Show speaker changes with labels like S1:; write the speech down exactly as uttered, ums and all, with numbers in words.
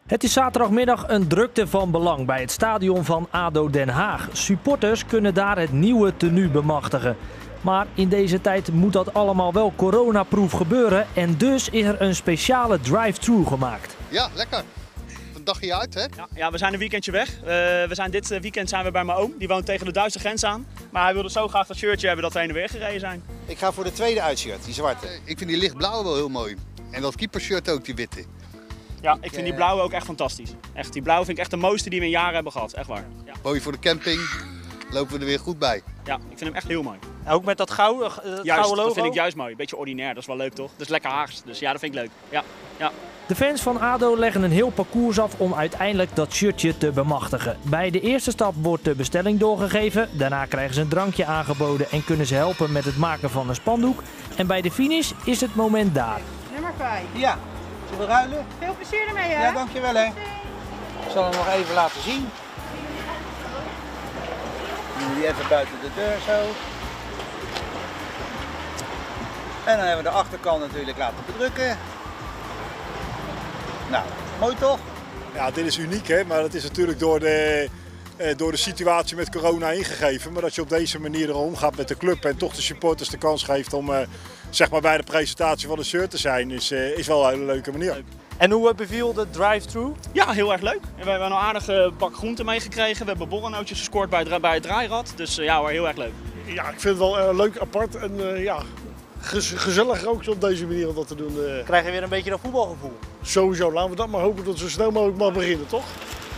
S1: Het is zaterdagmiddag een drukte van belang bij het stadion van ADO Den Haag. Supporters kunnen daar het nieuwe tenue bemachtigen. Maar in deze tijd moet dat allemaal wel coronaproof gebeuren en dus is er een speciale drive-thru gemaakt.
S2: Ja, lekker. Een dagje uit, hè?
S3: Ja, ja, we zijn een weekendje weg. Uh, we zijn dit weekend zijn we bij mijn oom. Die woont tegen de Duitse grens aan. Maar hij wilde zo graag dat shirtje hebben dat we heen en weer gereden zijn.
S4: Ik ga voor de tweede uitshirt, die zwarte.
S2: Ik vind die lichtblauwe wel heel mooi. En dat keepershirt ook, die witte.
S3: Ja, ik vind die blauwe ook echt fantastisch. Echt, die blauwe vind ik echt de mooiste die we in jaren hebben gehad. Echt waar. Ja.
S2: Mooi voor de camping. Lopen we er weer goed bij.
S3: Ja, ik vind hem echt heel mooi.
S5: Ook met dat gouden, uh,
S3: Juist,
S5: gouden logo?
S3: dat vind ik juist mooi. Beetje ordinair, dat is wel leuk toch? Dat is lekker Haags. Dus ja, dat vind ik leuk. Ja, ja.
S1: De fans van ADO leggen een heel parcours af om uiteindelijk dat shirtje te bemachtigen. Bij de eerste stap wordt de bestelling doorgegeven. Daarna krijgen ze een drankje aangeboden en kunnen ze helpen met het maken van een spandoek. En bij de finish is het moment daar.
S6: Nummer vijf.
S4: Ja, zullen we ruilen?
S6: Veel plezier ermee, hè?
S4: Ja, dankjewel hè. Ik zal hem nog even laten zien. Doen we die even buiten de deur zo. En dan hebben we de achterkant natuurlijk laten bedrukken. Nou, mooi toch?
S7: Ja, dit is uniek hè, maar dat is natuurlijk door de, eh, door de situatie met corona ingegeven. Maar dat je op deze manier er omgaat met de club en toch de supporters de kans geeft om eh, zeg maar bij de presentatie van de shirt te zijn, is, eh, is wel een hele leuke manier.
S3: Leuk.
S5: En hoe beviel de drive-thru?
S3: Ja, heel erg leuk. En we hebben een aardige bak groenten meegekregen. We hebben borrelnootjes gescoord bij het, bij het draairad. Dus uh, ja hoor, heel erg leuk.
S8: Ja, ik vind het wel uh, leuk, apart en uh, ja, gez gezellig ook op deze manier om dat te doen. Uh.
S5: Krijg je weer een beetje dat voetbalgevoel?
S8: Sowieso, laten we dat maar hopen dat het zo snel mogelijk mag beginnen, toch?